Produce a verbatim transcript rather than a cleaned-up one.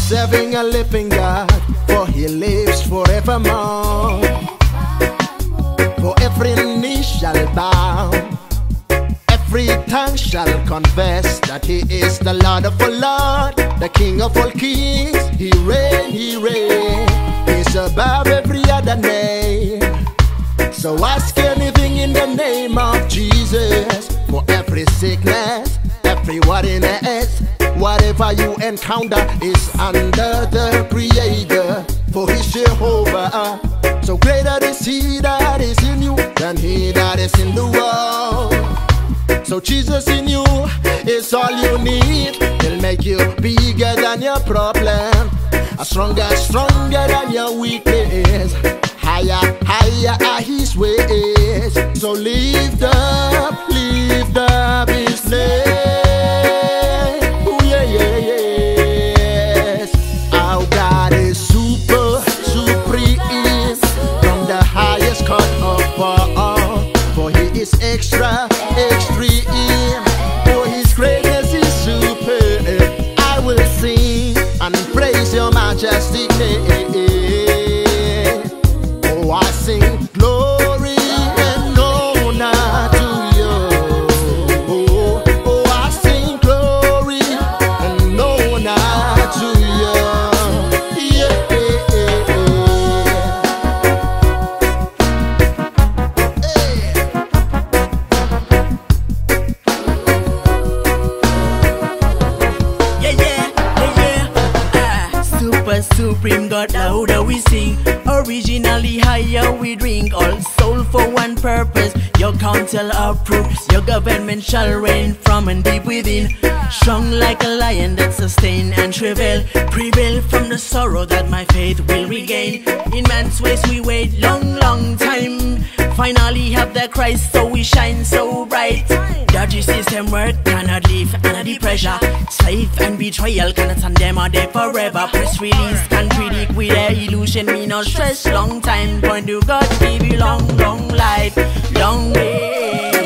serving a living God, for he lives forevermore. For every knee shall bow, every tongue shall confess that he is the Lord of all lords, the King of all kings. He reigns, he reigns, he's above every other name. So ask anything in the name of Jesus. For every sickness, every worriness, whatever you encounter is under the Creator. For he's Jehovah. So greater is he that is in you than he that is in the world. So Jesus in you is all you need. He'll make you bigger than your problem, stronger, stronger than your weakness. Higher, higher are his ways. So lift up, lift up his name. Oh yeah, yeah, yes. Our God is super, supreme, from the highest cut of all. For he is extra, extreme. For his greatness is superb. I will sing and praise your majesty. Oh, I sing glory and honor to you. Oh, oh, I sing glory and honor to you. Yeah, yeah, yeah, yeah, yeah. Ah, super supreme God, louder we sing. Originally higher we drink, all soul for one purpose. Your counsel approves, your government shall reign from and deep within. Strong like a lion that sustain and travail, prevail from the sorrow that my faith will regain. In man's ways we wait long, long time, finally have the Christ, so we shine so bright. Dodgy system work cannot live under the pressure. Slave and betrayal cannot stand them are there forever. Press release contradict with their illusion. Me no stress long time. Point to God, give you long, long life, long way.